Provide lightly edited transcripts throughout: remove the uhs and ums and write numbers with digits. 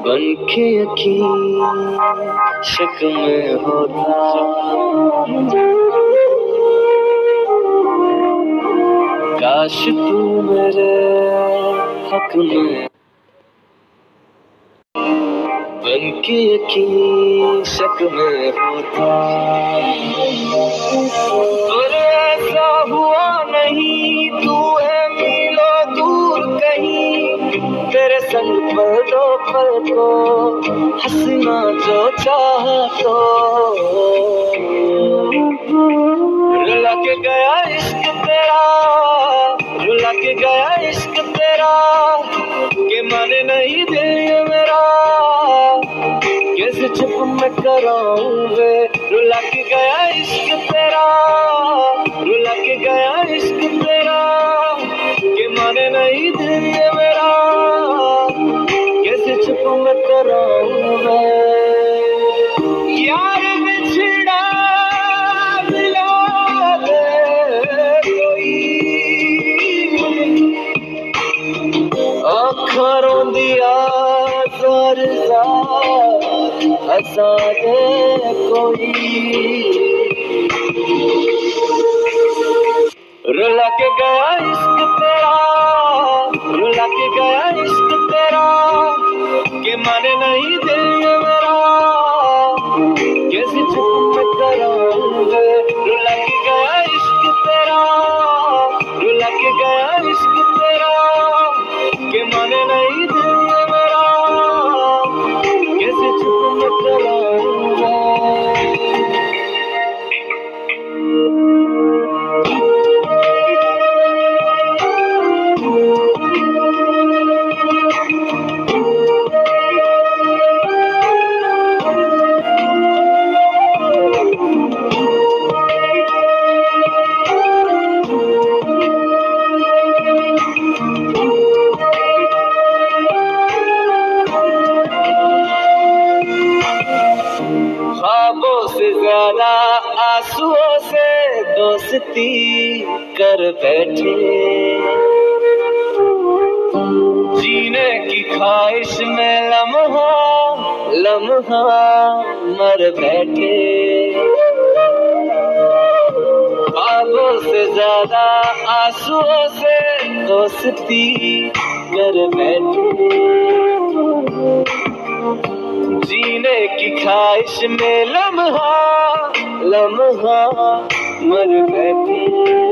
बन के यकीन शक में होता, काश तू मेरे हक में। बन के यकीन शक में होता, पर ऐसा हुआ नहीं। तू है मीलों दूर कहीं, तेरे संग पल दो पल को हंसना जो चाहा तो। रुला के गया इश्क तेरा, रुला के गया इश्क तेरा, के माने नहीं दिल मेरा, कैसे चुप मैं कराऊं वे। रुला के गया इश्क तेरा, रुला के गया इश्क तेरा, के माने नहीं दिल मेरा, कैसे चुप मैं कराऊं वे। यार बिछड़ा मिला दे कोई, अखरों दिया ज़ार हंसा दे कोई। रुला के गया इश्क तेरा, रुला के गया इश्क तेरा, के माने नहीं दिल मेरा, कैसे चुप मैं कराऊं वे। रुला के गया इश्क तेरा, रुला के गया इश्क तेरा, के माने नहीं दिल मेरा, कैसे चुप मैं कराऊं वे। ख्वाबों से ज्यादा आंसुओं से दोस्ती कर बैठे, जीने की ख्वाहिश में लम्हा लम्हा मर बैठे। ख्वाबों से ज्यादा आंसुओं से दोस्ती कर बैठे, जीने की ख्वाहिश में लम्हा लम्हा मर बैठी।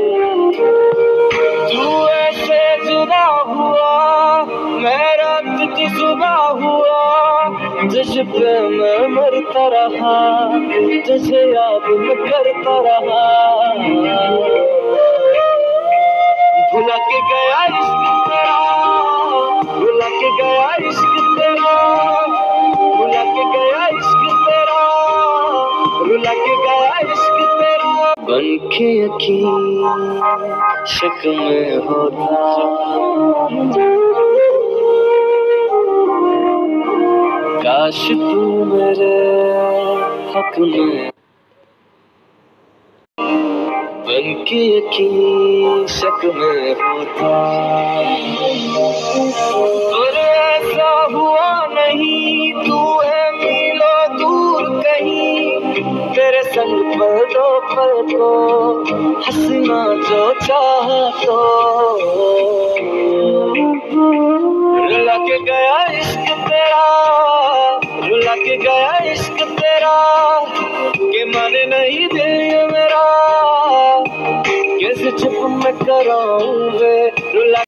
तू ऐसे जुदा हुआ, मैं रात की सुबह हुआ, तुझ पे मैं मरता रहा, तुझे याद मैं करता रहा। भुला के गया इश्क तेरा, भुला के गया इश्क तेरा, रुला के गया इश्क तेरा, रुला के गया इश्क तेरा। बन के यकीन शक में होता, काश तू मेरे हक में। बन के यकीन शक में होता, पर ऐसा हुआ नहीं। तू है मीलों दूर कहीं, तेरे संग पल दो पल को हंसना जो चाहा तो। रुला के गया इश्क तेरा, रुला के गया इश्क तेरा, के माने नहीं दिल मेरा, कैसे चुप मैं कराऊं वे। रुला